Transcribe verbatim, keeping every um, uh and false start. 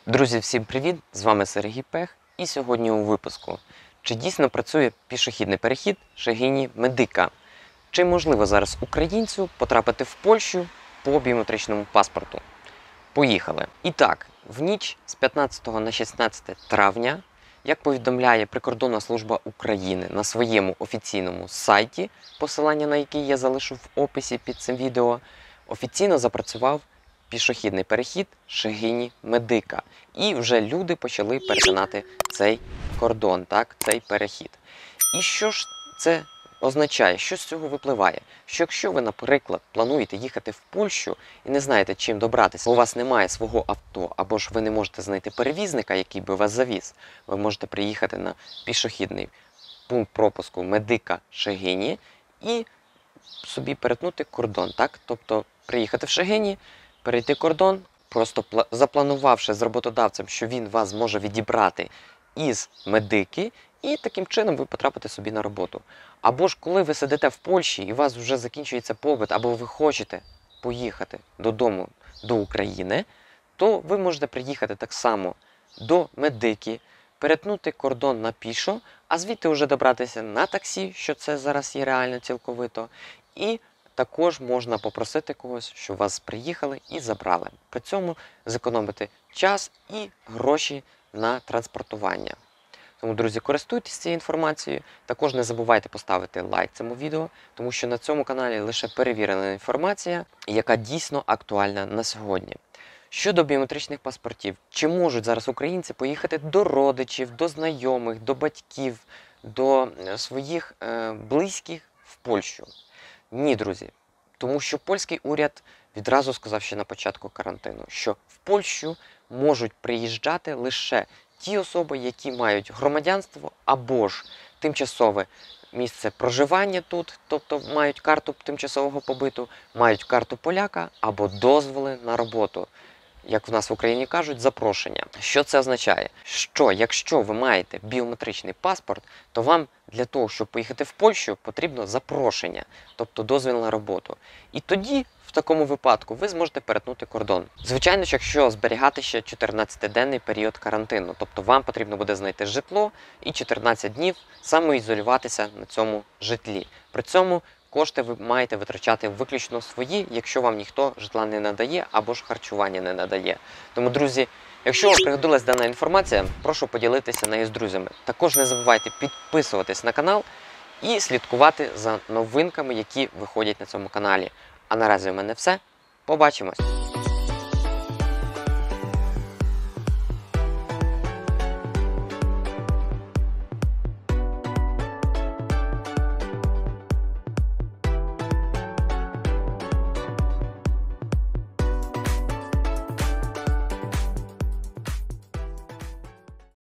Друзі, всім привіт! З вами Сергій Пех. І сьогодні у випуску. Чи дійсно працює пішохідний перехід Шегині Медика? Чи можливо зараз українцю потрапити в Польщу по біометричному паспорту? Поїхали! І так, в ніч з п'ятнадцятого на шістнадцяте травня, як повідомляє Прикордонна служба України на своєму офіційному сайті, посилання на який я залишу в описі під цим відео, офіційно запрацював пішохідний перехід Шегині Медика. І вже люди почали перетинати цей кордон, так, цей перехід. І що ж це означає? Що з цього випливає? Що якщо ви, наприклад, плануєте їхати в Польщу і не знаєте, чим добратися, у вас немає свого авто, або ж ви не можете знайти перевізника, який би вас завіз, ви можете приїхати на пішохідний пункт пропуску Медика Шегині і собі перетнути кордон, так? Тобто приїхати в Шегині, перейти кордон, просто запланувавши з роботодавцем, що він вас може відібрати із Медики, і таким чином ви потрапите собі на роботу. Або ж коли ви сидите в Польщі і у вас вже закінчується побит, або ви хочете поїхати додому, до України, то ви можете приїхати так само до Медики, перетнути кордон на пішо, а звідти вже добратися на таксі, що це зараз є реально цілковито, і також можна попросити когось, щоб вас приїхали і забрали. При цьому зекономити час і гроші на транспортування. Тому, друзі, користуйтесь цією інформацією. Також не забувайте поставити лайк цьому відео, тому що на цьому каналі лише перевірена інформація, яка дійсно актуальна на сьогодні. Щодо біометричних паспортів, чи можуть зараз українці поїхати до родичів, до знайомих, до батьків, до своїх е, близьких в Польщу? Ні, друзі. Тому що польський уряд відразу сказав ще на початку карантину, що в Польщу можуть приїжджати лише ті особи, які мають громадянство або ж тимчасове місце проживання тут, тобто мають карту тимчасового побиту, мають карту поляка або дозволи на роботу. Як в нас в Україні кажуть, запрошення. Що це означає? Що якщо ви маєте біометричний паспорт, то вам для того, щоб поїхати в Польщу, потрібно запрошення, тобто дозвіл на роботу. І тоді, в такому випадку, ви зможете перетнути кордон. Звичайно, якщо зберігати ще чотирнадцятиденний період карантину, тобто вам потрібно буде знайти житло і чотирнадцять днів самоізолюватися на цьому житлі. При цьому кошти ви маєте витрачати виключно свої, якщо вам ніхто житла не надає або ж харчування не надає. Тому, друзі, якщо вам пригодилась дана інформація, прошу поділитися нею з друзями. Також не забувайте підписуватись на канал і слідкувати за новинками, які виходять на цьому каналі. А наразі у мене все. Побачимось!